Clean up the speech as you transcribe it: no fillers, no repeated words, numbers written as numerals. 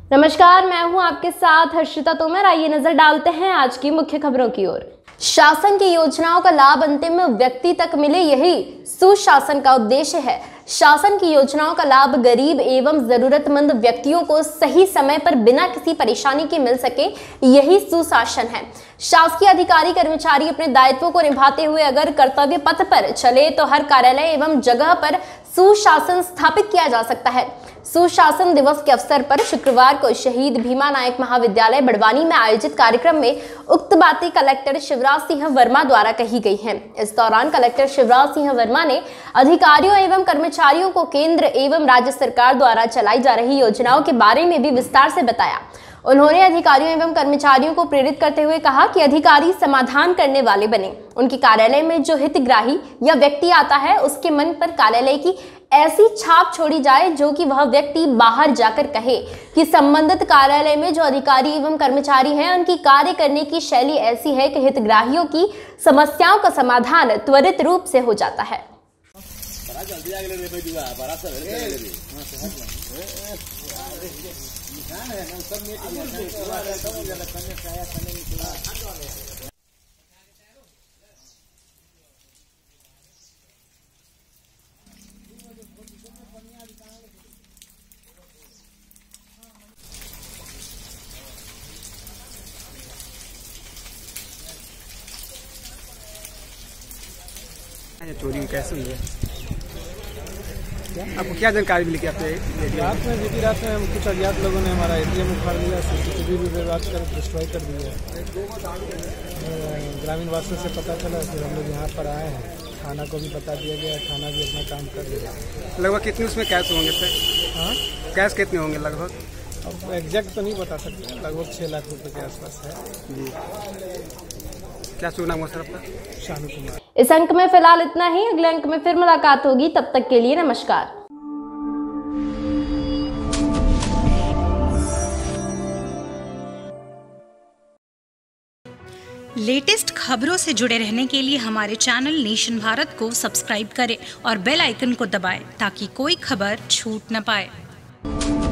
नमस्कार, मैं हूं आपके साथ हर्षिता तोमर। आइए नजर डालते हैं आज की मुख्य खबरों की ओर। शासन की योजनाओं का लाभ अंतिम व्यक्ति तक मिले, यही सुशासन का उद्देश्य है। शासन की योजनाओं का लाभ गरीब एवं जरूरतमंद व्यक्तियों को सही समय पर बिना किसी परेशानी के मिल सके, यही सुशासन है। शासकीय अधिकारी कर्मचारी अपने दायित्वों को निभाते हुए अगर कर्तव्य पथ पर चले तो हर कार्यालय एवं जगह पर सुशासन स्थापित किया जा सकता है। सुशासन दिवस के अवसर पर शुक्रवार को शहीद भीमा नायक महाविद्यालय बड़वानी में आयोजित कार्यक्रम में उक्त बातें कलेक्टर शिवराज सिंह वर्मा द्वारा कही गई हैं। इस दौरान कलेक्टर शिवराज सिंह वर्मा ने अधिकारियों एवं कर्मचारियों को केंद्र एवं राज्य सरकार द्वारा चलाई जा रही योजनाओं के बारे में भी विस्तार से बताया। उन्होंने अधिकारियों एवं कर्मचारियों को प्रेरित करते हुए कहा कि अधिकारी समाधान करने वाले बने। उनके कार्यालय में जो हितग्राही या व्यक्ति आता है उसके मन पर कार्यालय की ऐसी छाप छोड़ी जाए जो कि वह व्यक्ति बाहर जाकर कहे कि संबंधित कार्यालय में जो अधिकारी एवं कर्मचारी हैं उनकी कार्य करने की शैली ऐसी है कि हितग्राहियों की समस्याओं का समाधान त्वरित रूप से हो जाता है। चोरी कैसे हुई है? आपको क्या जानकारी मिली? रात में बीती रात में कुछ अज्ञात लोगों ने हमारा एटीएम उखाड़ लिया, सीसीटीवी भी बर्बाद कर डिस्ट्रॉय कर दिया। ग्रामीण वासियों से पता चला, फिर हम लोग यहाँ पर आए हैं। थाना को भी बता दिया गया, थाना भी अपना काम कर दिया। लगभग कितने उसमें कैश होंगे सर? हाँ, कैश कितने होंगे लगभग? अब एग्जैक्ट तो नहीं बता सकते, लगभग 6 लाख रुपए के आसपास है जी। क्या शुभ नाम हुआ सर आपका? शानू कुमार। इस अंक में फिलहाल इतना ही। अगले अंक में फिर मुलाकात होगी, तब तक के लिए नमस्कार। लेटेस्ट खबरों से जुड़े रहने के लिए हमारे चैनल नेशन भारत को सब्सक्राइब करें और बेल आइकन को दबाएं ताकि कोई खबर छूट न पाए।